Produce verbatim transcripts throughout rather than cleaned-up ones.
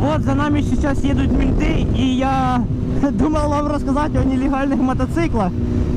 Вот за нами сейчас едут менты, и я думал вам рассказать о нелегальных мотоциклах.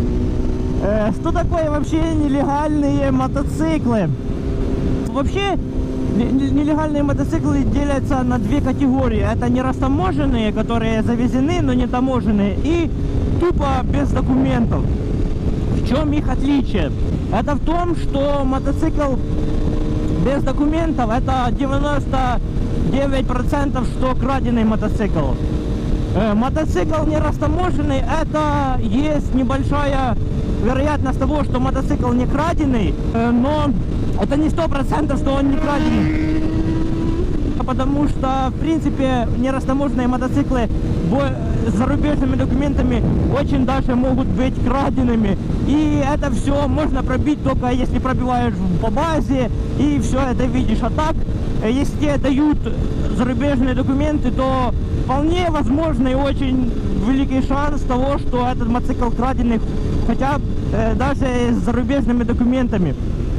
Э, что такое вообще нелегальные мотоциклы? Вообще нелегальные мотоциклы делятся на две категории. Это нерастаможенные, которые завезены, но не таможенные, и тупо без документов. В чем их отличие? Это в том, что мотоцикл без документов — это девяносто девять процентов, что краденый мотоцикл. Э, мотоцикл нерастаможенный — это есть небольшая вероятность того, что мотоцикл не краденый, э, но это не сто процентов, что он не краденый. Потому что, в принципе, нерастаможенные мотоциклы с зарубежными документами очень даже могут быть краденными. И это все можно пробить только если пробиваешь по базе и все это видишь. А так, если тебе дают зарубежные документы, то вполне возможно и очень великий шанс того, что этот мотоцикл краденый, хотя э, даже с зарубежными документами.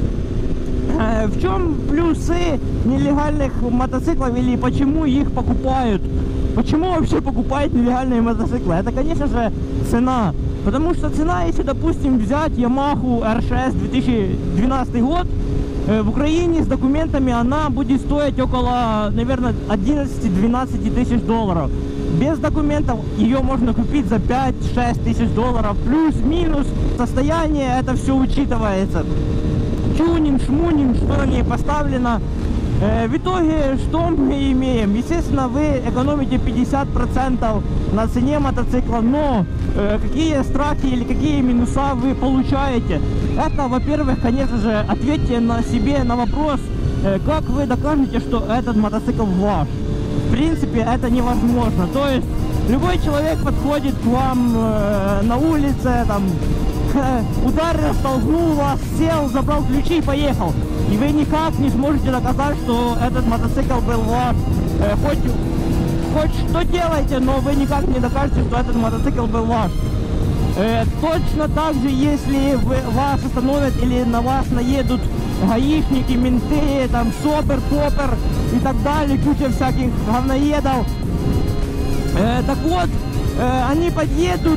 Э, в чем плюсы нелегальных мотоциклов или почему их покупают? Почему вообще покупают нелегальные мотоциклы? Это, конечно же, цена. Потому что цена, если, допустим, взять Yamaha эр шесть две тысячи двенадцатый год, э, в Украине с документами она будет стоить около, наверное, одиннадцать-двенадцать тысяч долларов. Без документов ее можно купить за пять-шесть тысяч долларов. Плюс-минус состояние, это все учитывается. Тюнинг, шмунинг, что на ней поставлено. Э, в итоге, что мы имеем? Естественно, вы экономите пятьдесят процентов на цене мотоцикла, но э, какие страхи или какие минуса вы получаете? Это, во-первых, конечно же, ответьте на себе на вопрос, э, как вы докажете, что этот мотоцикл ваш. В принципе, это невозможно. То есть, любой человек подходит к вам э, на улице, там, ударил, столкнул вас, сел, забрал ключи и поехал. И вы никак не сможете доказать, что этот мотоцикл был ваш. Э, хоть, хоть что делаете, но вы никак не докажете, что этот мотоцикл был ваш. Э, точно так же, если вы, вас остановят или на вас наедут гаишники, менты, там, сопер, попер и так далее, куча всяких говноедов. Э, так вот, э, они подъедут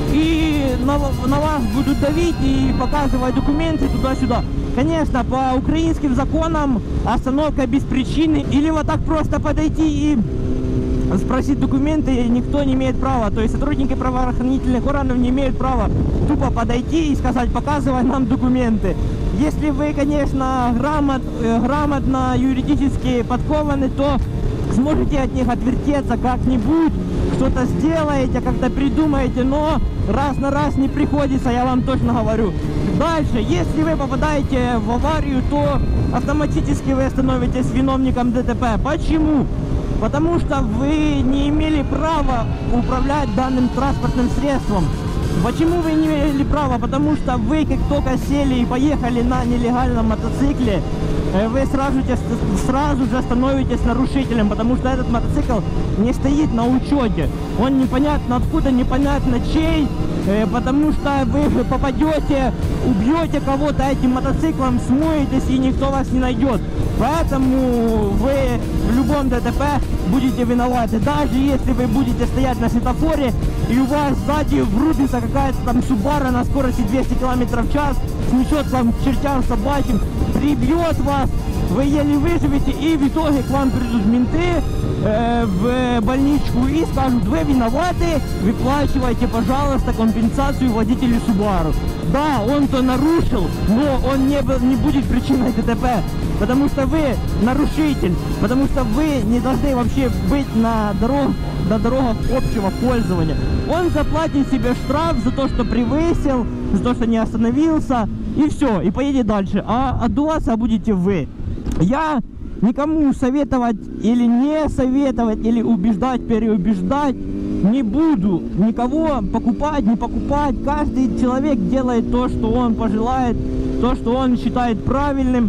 и на, на вас будут давить и показывать документы туда-сюда. Конечно, по украинским законам остановка без причины или вот так просто подойти и спросить документы никто не имеет права. То есть сотрудники правоохранительных органов не имеют права тупо подойти и сказать: показывай нам документы. Если вы, конечно, грамот, грамотно юридически подкованы, то сможете от них отвертеться как-нибудь, что-то сделаете, как-то придумаете, но раз на раз не приходится, я вам точно говорю. Дальше, если вы попадаете в аварию, то автоматически вы становитесь виновником ДТП. Почему? Потому что вы не имели права управлять данным транспортным средством. Почему вы не имели права? Потому что вы, как только сели и поехали на нелегальном мотоцикле, вы сразу, сразу же становитесь нарушителем, потому что этот мотоцикл не стоит на учете. Он непонятно откуда, непонятно чей, потому что вы попадете, убьете кого-то этим мотоциклом, смоетесь и никто вас не найдет. Поэтому вы в любом ДТП будете виноваты. Даже если вы будете стоять на светофоре и у вас сзади врубится какая-то там Subaru на скорости двести километров в час, снесет вам к чертям собачьим, прибьет вас, вы еле выживете, и в итоге к вам придут менты э, в больничку и скажут: вы виноваты, выплачивайте, пожалуйста, компенсацию водителю Subaru. Да, он-то нарушил, но он не, был, не будет причиной ДТП, потому что вы нарушитель, потому что вы не должны вообще быть на дорогах, на дорогах общего пользования. Он заплатит себе штраф за то, что превысил, за то, что не остановился, и все, и поедет дальше. А отдуваться будете вы. Я никому советовать или не советовать, или убеждать, переубеждать не буду. Никого покупать, не покупать. Каждый человек делает то, что он пожелает, то, что он считает правильным.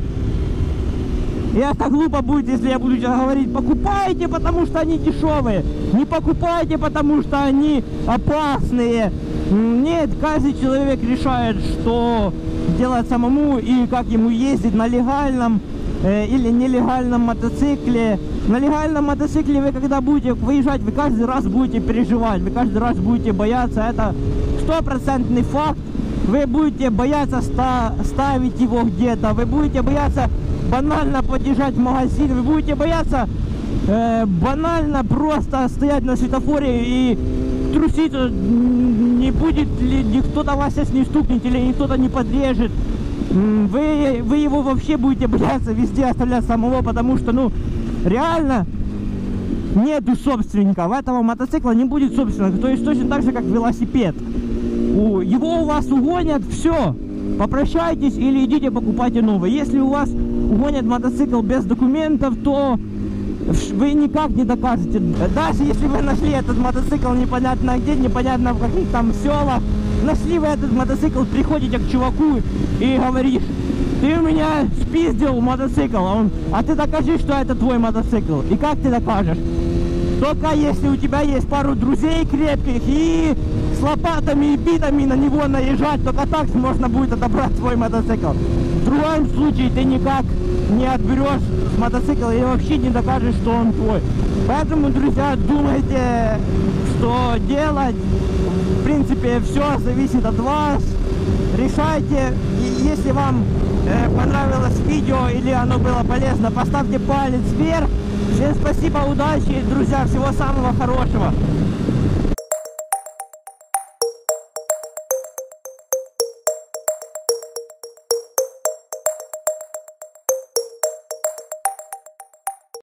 И это глупо будет, если я буду сейчас говорить: покупайте, потому что они дешевые. Не покупайте, потому что они опасные. Нет, каждый человек решает, что делать самому и как ему ездить на легальном э, или нелегальном мотоцикле. На легальном мотоцикле вы когда будете выезжать, вы каждый раз будете переживать, вы каждый раз будете бояться, это стопроцентный факт. Вы будете бояться ста ставить его где-то, вы будете бояться банально подъезжать в магазин, вы будете бояться э, банально просто стоять на светофоре и трусить, не будет ли кто-то вас сейчас не стукнет или кто-то не подрежет. Вы, вы его вообще будете бояться везде оставлять самого, потому что, ну, реально нету собственника. В этого мотоцикла не будет собственника. То есть точно так же, как велосипед. У, его у вас угонят, все, попрощайтесь или идите покупайте новый. Если у вас угонят мотоцикл без документов, то вы никак не докажете. Даже если вы нашли этот мотоцикл непонятно где, непонятно в каких там селах, нашли вы этот мотоцикл, приходите к чуваку и говоришь: ты у меня спиздил мотоцикл, а, он, а ты докажи, что это твой мотоцикл. И как ты докажешь? Только если у тебя есть пару друзей крепких и с лопатами и битами на него наезжать, только так можно будет отобрать свой мотоцикл. В другом случае ты никак не отберешь мотоцикл и вообще не докажешь, что он твой. Поэтому, друзья, думайте, что делать. В принципе, все зависит от вас. Решайте. И если вам э, понравилось видео или оно было полезно, поставьте палец вверх. Всем спасибо, удачи, друзья, всего самого хорошего.